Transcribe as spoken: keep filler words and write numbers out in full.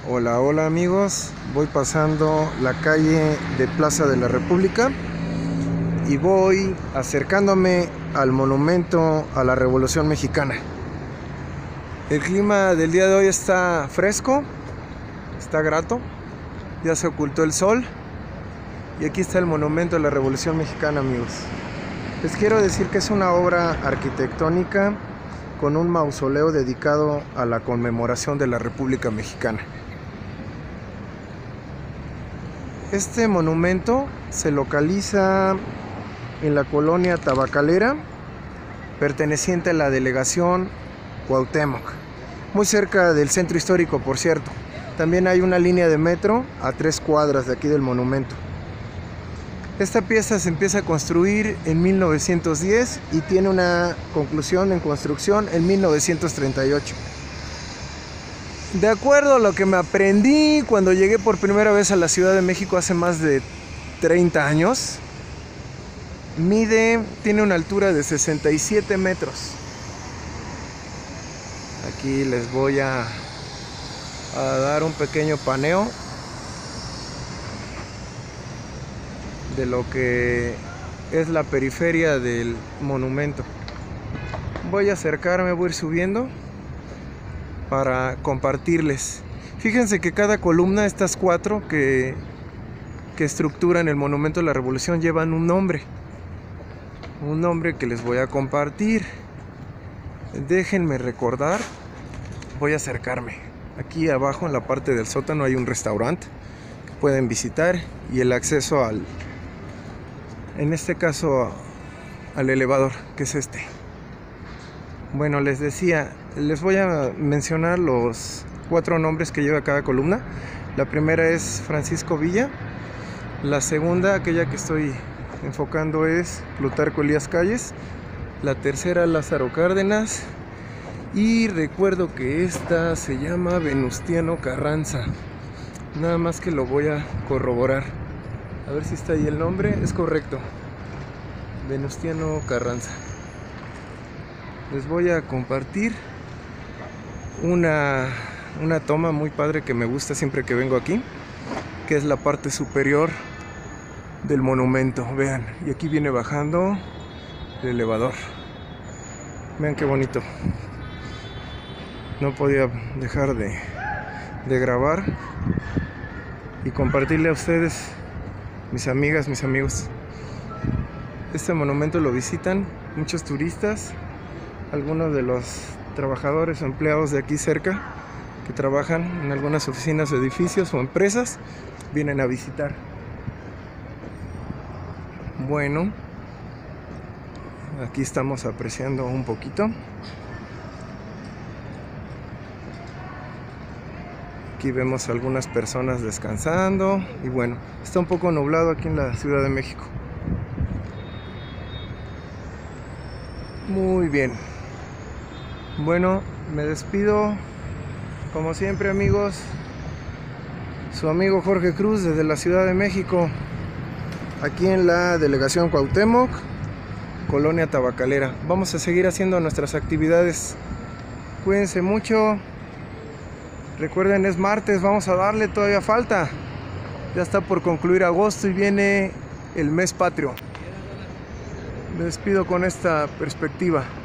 Hola, hola amigos, voy pasando la calle de Plaza de la República y voy acercándome al monumento a la Revolución Mexicana. El clima del día de hoy está fresco, está grato, ya se ocultó el sol y aquí está el monumento a la Revolución Mexicana, amigos. Les quiero decir que es una obra arquitectónica con un mausoleo dedicado a la conmemoración de la República Mexicana. Este monumento se localiza en la colonia Tabacalera, perteneciente a la delegación Cuauhtémoc, muy cerca del centro histórico, por cierto. También hay una línea de metro a tres cuadras de aquí del monumento. Esta pieza se empieza a construir en mil novecientos diez y tiene una conclusión en construcción en mil novecientos treinta y ocho. De acuerdo a lo que me aprendí cuando llegué por primera vez a la Ciudad de México hace más de treinta años, mide, tiene una altura de sesenta y siete metros. Aquí les voy a, a dar un pequeño paneo de lo que es la periferia del monumento. Voy a acercarme, voy a ir subiendo para compartirles. Fíjense que cada columna, estas cuatro que, que estructuran el monumento a la Revolución, llevan un nombre. Un nombre que les voy a compartir. Déjenme recordar. Voy a acercarme. Aquí abajo en la parte del sótano hay un restaurante que pueden visitar y el acceso al, en este caso, al elevador, que es este. Bueno, les decía, les voy a mencionar los cuatro nombres que lleva cada columna. La primera es Francisco Villa. La segunda, aquella que estoy enfocando, es Plutarco Elías Calles. La tercera, Lázaro Cárdenas. Y recuerdo que esta se llama Venustiano Carranza. Nada más que lo voy a corroborar. A ver si está ahí el nombre. Es correcto. Venustiano Carranza. Les voy a compartir una, una toma muy padre que me gusta siempre que vengo aquí, que es la parte superior del monumento. Vean, y aquí viene bajando el elevador. Vean qué bonito. No podía dejar de, de grabar y compartirle a ustedes, mis amigas, mis amigos. Este monumento lo visitan muchos turistas, algunos de los trabajadores o empleados de aquí cerca que trabajan en algunas oficinas, edificios o empresas, vienen a visitar. Bueno, aquí estamos apreciando un poquito. Aquí vemos algunas personas descansando y bueno, está un poco nublado aquí en la Ciudad de México. Muy bien. Bueno, me despido como siempre, amigos. Su amigo Jorge Cruz desde la Ciudad de México, aquí en la delegación Cuauhtémoc, colonia Tabacalera. Vamos a seguir haciendo nuestras actividades. Cuídense mucho. Recuerden, es martes, vamos a darle, todavía falta. Ya está por concluir agosto y viene el mes patrio. Me despido con esta perspectiva.